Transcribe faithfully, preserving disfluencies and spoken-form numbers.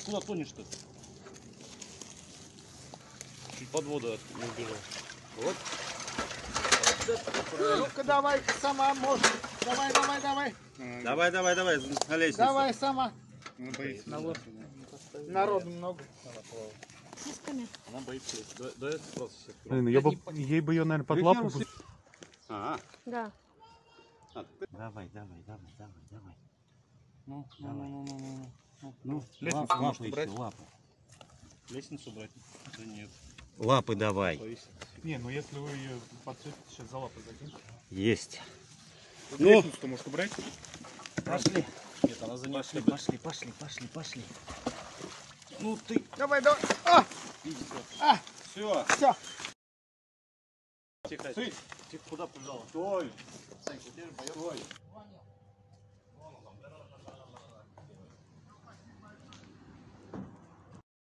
куда тонешь-то? Чуть под воду не убежал. Вот. Ну-ка давай сама, может. Давай, давай, давай. Давай, давай, давай, на лестницу. Давай сама. Народу много. Она боится. Дай просто сейчас. Блин, я бы, ей бы ее, наверное, под лапу. Ага. Да. Давай, давай, давай, давай, давай. Ну, ну, ну, ну, ну, ну. Ну, Лестницу лапы, может лапы убрать? еще, лапы. Лестницу брать? Да нет. Лапы давай. Повесить. Не, ну если вы ее подцепите, сейчас за лапы закинете. Есть. Ну, лестницу-то может убрать? Пошли. Нет, она за ней. Пошли, пошли, пошли, пошли, пошли. Ну ты. Давай, давай. А! А! Все. Все. Тихо. Тихо, куда побежала? Стой. Санька, ты же боёшься.